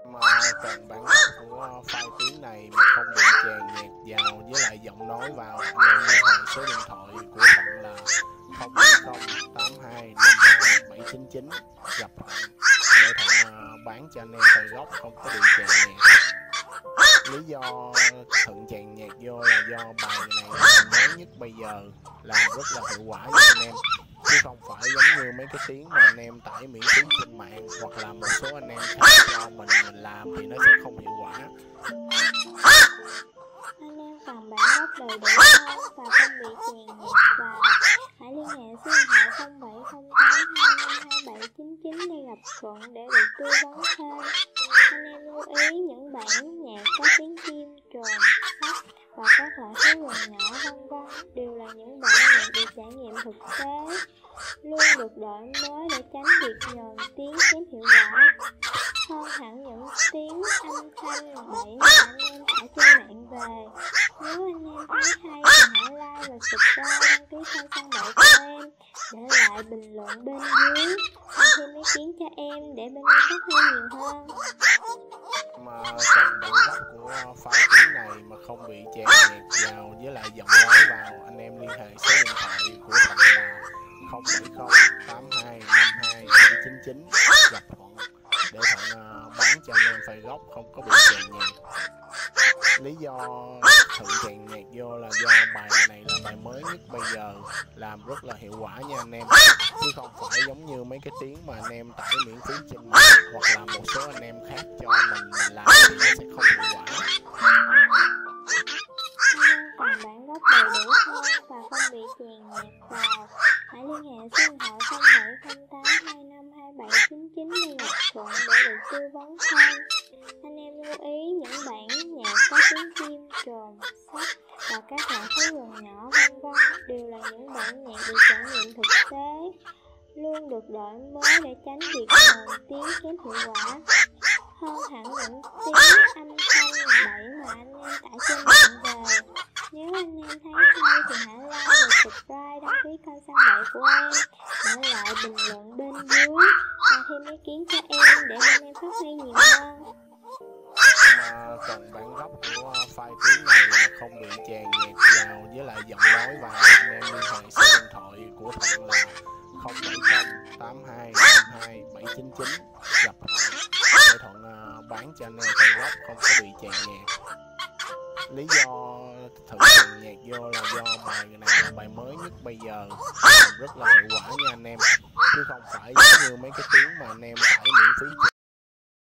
Mà cần bản gốc của file tiếng này mà không bị chèn nhạc vào với lại giọng nói vào, anh em liên hệ số điện thoại của Thuận là 07082527799 gặp Thuận để Thuận bán cho anh em file gốc không có bị chèn nhạc. Lý do Thuận chèn nhạc vô là do bài này là mới nhất bây giờ, làm rất là hiệu quả cho anh em, chứ không phải giống như mấy cái tiếng mà anh em tải miễn phí trên mạng hoặc là một số anh em khác cho mình làm thì nó sẽ không hiệu quả. Anh em cần bản gốc đầy đủ hơn và không bị chèn nhạc vào, hãy liên hệ số điện thoại 0708252799 để gặp Thuận để được tư vấn thêm. Anh em lưu ý những bản nhạc có tiếng chim, trồn, sách và các loại thú rừng nhỏ v.v. đều là những bản nhạc được trải nghiệm thực tế, luôn được đổi mới để tránh việc nhờn tiếng kém hiệu quả. Hơn hẳn những tiếng âm thanh bậy mà anh em tải trên mạng về. Nếu anh em thấy hay thì hãy like và subscribe, đăng ký kênh Săn Bậy của em, để lại bình luận bên dưới, thêm ý kiến cho em để bên em phát huy nhiều hơn. Mà cần bản gốc của file tiếng này mà không bị chèn nhạc vào với lại giọng nói vào, anh em liên hệ số điện thoại của Thuận là 07082527799 gặp Thuận để Thuận bán cho anh em file gốc không có bị chèn nhạc. Lý do Thuận chèn nhạc vô là do bài này là bài mới nhất bây giờ, làm rất là hiệu quả nha anh em, chứ không phải giống như mấy cái tiếng mà anh em tải miễn phí trên mạng hoặc là một số anh em khác cho mình làm thì nó sẽ không hiệu quả. Anh em cần bản gốc đầy đủ hơn và không bị chèn nhạc vào, hãy liên hệ số điện thoại 0708252799 để gặp Thuận để được tư vấn thêm. Anh em lưu ý những bản nhạc có tiếng chim, trồn, sách và các loại thú rừng nhỏ v.v. đều là những bản nhạc được trải nghiệm thực tế, luôn được đổi mới để tránh việc nhờn tiếng kém hiệu quả. Hơn hẳn những tiếng âm thanh bậy mà anh em tải trên mạng về. Nếu anh em thấy hay thì hãy like và subscribe, đăng ký kênh Săn Bậy của em, để lại bình luận bên dưới và thêm ý kiến cho em để bên em phát huy nhiều hơn. Mà cần bản gốc của file tiếng này mà không bị chèn nhạc vào với lại giọng nói vào, anh em liên hệ số điện thoại của Thuận là 07082527799 gặp Thuận để Thuận bán cho anh em file gốc không có bị chèn nhạc. Lý do Thuận chèn nhạc vô là do bài này là bài mới nhất bây giờ, làm rất là hiệu quả nha anh em, chứ không phải giống như mấy cái tiếng mà anh em tải miễn phí